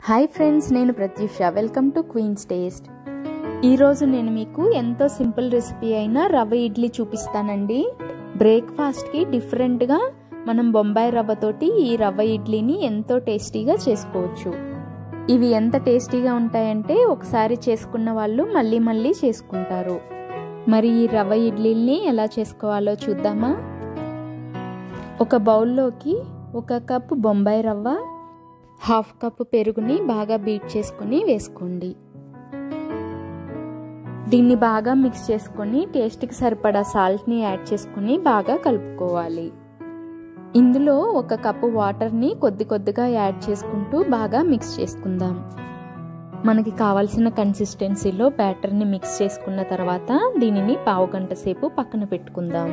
Hi friends, నేను Pratyusha. Welcome to queen's taste. ఈరోజు నేను మీకు ఎంతో సింపుల్ రెసిపీ అయిన రవ్వ ఇడ్లీ చూపిస్తానండి. బ్రేక్ఫాస్ట్కి డిఫరెంట్గా మనం బొంబాయి రవ్వతోటి ఈ రవ్వ ఇడ్లీని ఎంతో టేస్టీగా చేసుకోవచ్చు. ఇవి ఎంత టేస్టీగా ఉంటాయంటే ఒకసారి చేసుకున్న వాళ్ళు మళ్ళీ మళ్ళీ చేసుకుంటారు. మరి ఈ రవ్వ ఇడ్లీని ఎలా చేసుకోవాలో చూద్దామా? ఒక బౌల్లోకి 1 కప్పు బొంబాయి రవ్వ, 1/2 కప్పు పెరుగుని బాగా బీట్ చేసుకొని వేసుకోండి. దీన్ని బాగా మిక్స్ చేసుకొని టేస్ట్కి సరిపడా సాల్ట్ని యాడ్ చేసుకొని బాగా కలుపుకోవాలి. ఇందులో 1 కప్పు వాటర్ని కొద్ది కొద్దిగా యాడ్ చేసుకుంటూ బాగా మిక్స్ చేసుకుందాం. మనకి కావాల్సిన కన్సిస్టెన్సీలో బ్యాటర్ని మిక్స్ చేసుకున్న తర్వాత దీనిని 1/2 గంట సేపు పక్కన పెట్టుకుందాం.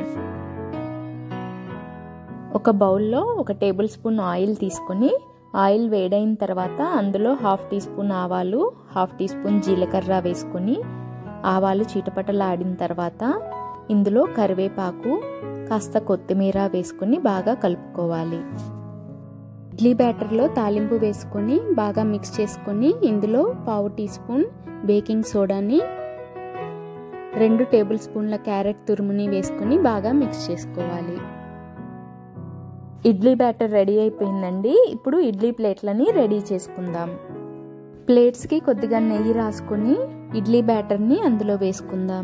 ఒక బౌల్లో 1 టేబుల్ స్పూన్ ఆయిల్ తీసుకొని ఆయిల్ వేడైన తర్వాత అందులో 1/2 టీ స్పూన్ ఆవాలు, 1/2 టీ స్పూన్ జీలకర్ర వేసుకొని ఆవాలు చిటపటలాడిన తర్వాత ఇందులో కరివేపాకు, కాస్త కొత్తిమీర వేసుకొని బాగా కలుపుకోవాలి. ఇడ్లీ బ్యాటర్లో తాలింపు వేసుకొని బాగా మిక్స్ చేసుకొని ఇందులో 1/2 టీ స్పూన్ బేకింగ్ సోడాని, 2 టేబుల్ స్పూన్ల క్యారెట్ తురుముని వేసుకొని బాగా మిక్స్ చేసుకోవాలి. ఇడ్లీ బ్యాటర్ రెడీ అయిపోయిందండి. ఇప్పుడు ఇడ్లీ ప్లేట్లని రెడీ చేసుకుందాం. ప్లేట్స్కి కొద్దిగా నెయ్యి రాసుకొని ఇడ్లీ బ్యాటర్ని అందులో వేసుకుందాం.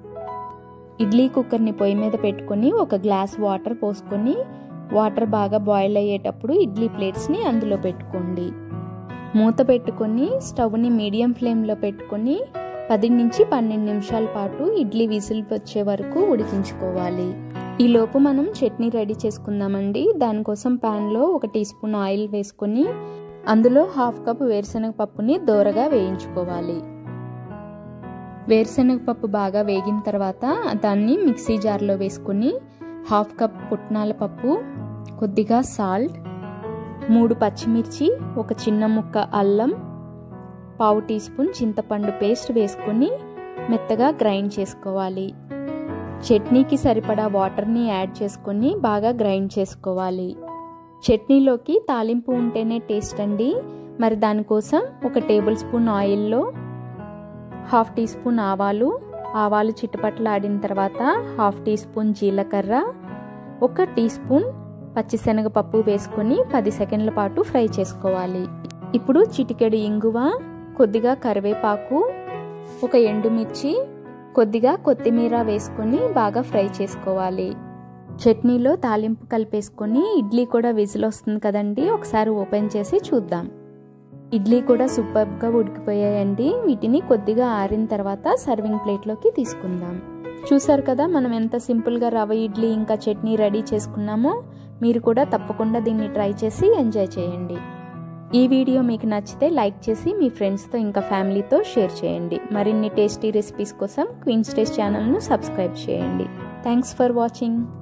ఇడ్లీ కుక్కర్ని పొయ్యి మీద పెట్టుకొని 1 గ్లాస్ వాటర్ పోసుకొని వాటర్ బాగా బాయిల్ అయ్యేటప్పుడు ఇడ్లీ ప్లేట్స్ని అందులో పెట్టుకోండి. మూత పెట్టుకొని స్టవ్ని మీడియం ఫ్లేమ్లో పెట్టుకొని 10 నుంచి 12 నిమిషాల పాటు ఇడ్లీ విజిల్ వచ్చే వరకు ఉడికించుకోవాలి. ఈలోపు మనం చట్నీ రెడీ చేసుకుందామండి. దానికోసం ప్యాన్లో 1 టీ స్పూన్ ఆయిల్ వేసుకొని అందులో 1/2 కప్ వేరుశనగ పప్పుని దోరగా వేయించుకోవాలి. వేరుశనగ పప్పు బాగా వేగిన తర్వాత దాన్ని మిక్సీ జార్లో వేసుకొని 1/2 కప్ పుట్నాల పప్పు, కొద్దిగా సాల్ట్, 3 పచ్చిమిర్చి, 1 చిన్న ముక్క అల్లం, 1/2 టీ స్పూన్ చింతపండు పేస్ట్ వేసుకొని మెత్తగా గ్రైండ్ చేసుకోవాలి. చట్నీకి సరిపడా వాటర్ని యాడ్ చేసుకొని బాగా గ్రైండ్ చేసుకోవాలి. చట్నీలోకి తాలింపు ఉంటేనే టేస్ట్ అండి. మరి దానికోసం 1 టేబుల్ స్పూన్ ఆయిల్లో 1/2 టీ స్పూన్ ఆవాలు చిటపటలాడిన తర్వాత 1/2 టీ స్పూన్ జీలకర్ర, 1 టీ స్పూన్ పచ్చిశనగపప్పు వేసుకొని 10 సెకండ్ల పాటు ఫ్రై చేసుకోవాలి. ఇప్పుడు చిటికెడు ఇంగువ, కొద్దిగా కరివేపాకు, 1 ఎండుమిర్చి, కొద్దిగా కొత్తిమీర వేసుకొని బాగా ఫ్రై చేసుకోవాలి. చట్నీలో తాలింపు కలిపేసుకొని ఇడ్లీ కూడా విజిల్ వస్తుంది కదండి, ఒకసారి ఓపెన్ చేసి చూద్దాం. ఇడ్లీ కూడా సూపర్గా ఉడికిపోయాయండి. వీటిని కొద్దిగా ఆరిన తర్వాత సర్వింగ్ ప్లేట్లోకి తీసుకుందాం. చూసారు కదా మనం ఎంత సింపుల్గా రవ్వ ఇడ్లీ ఇంకా చట్నీ రెడీ చేసుకున్నామో. మీరు కూడా తప్పకుండా దీన్ని ట్రై చేసి ఎంజాయ్ చేయండి. ఈ వీడియో మీకు నచ్చితే లైక్ చేసి మీ ఫ్రెండ్స్తో ఇంకా ఫ్యామిలీతో షేర్ చేయండి. మరిన్ని టేస్టీ రెసిపీస్ కోసం క్వీన్స్ టేస్ట్ ఛానల్ను సబ్స్క్రైబ్ చేయండి. Thanks for watching.